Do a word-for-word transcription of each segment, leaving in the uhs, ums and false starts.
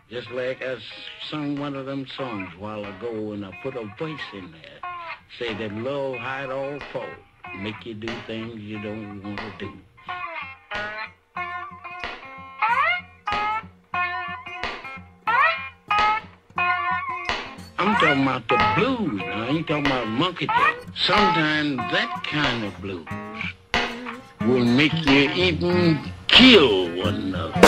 Just like I sung one of them songs a while ago, and I put a voice in there. Say that love hide all fault, make you do things you don't want to do. I'm talking about the blues now, I ain't talking about monkey tail. Sometimes that kind of blues will make you even kill one another.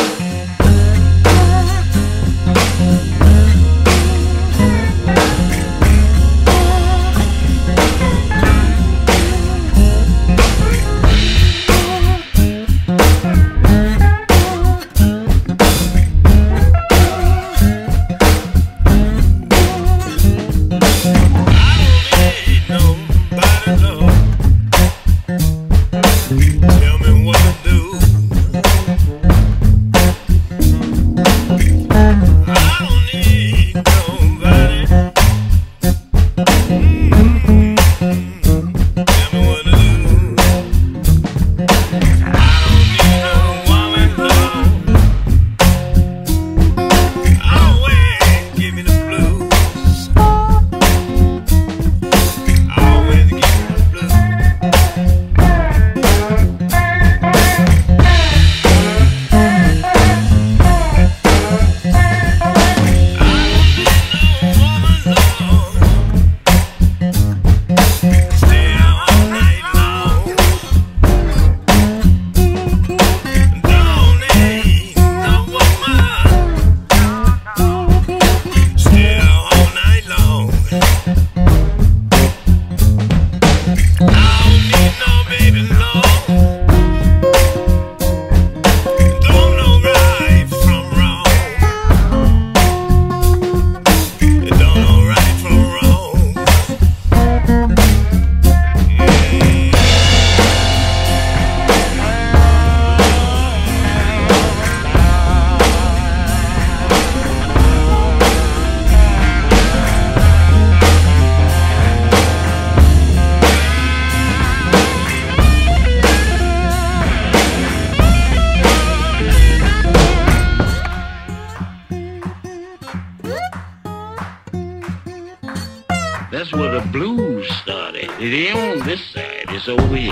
That's where the blues started. It ain't on this side, it's over here.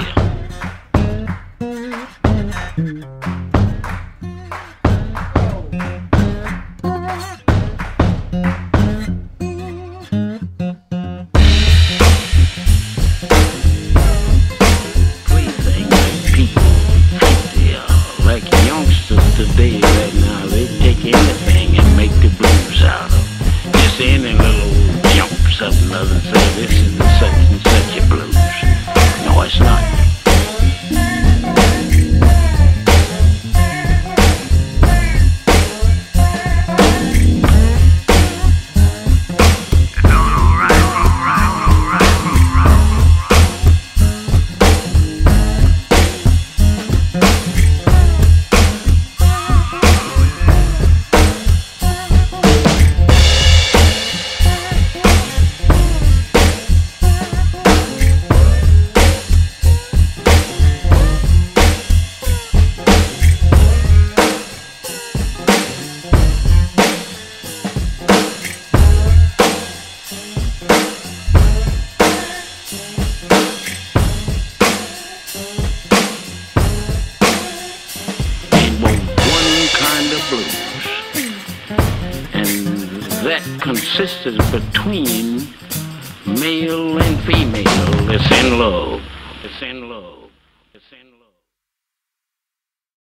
Today, right now, they take anything and make the blues out of. Just any little jump, something other than say this is the such and such a blues. No, it's not. Blues, and that consisted between male and female. It's in love. It's in love. It's in love.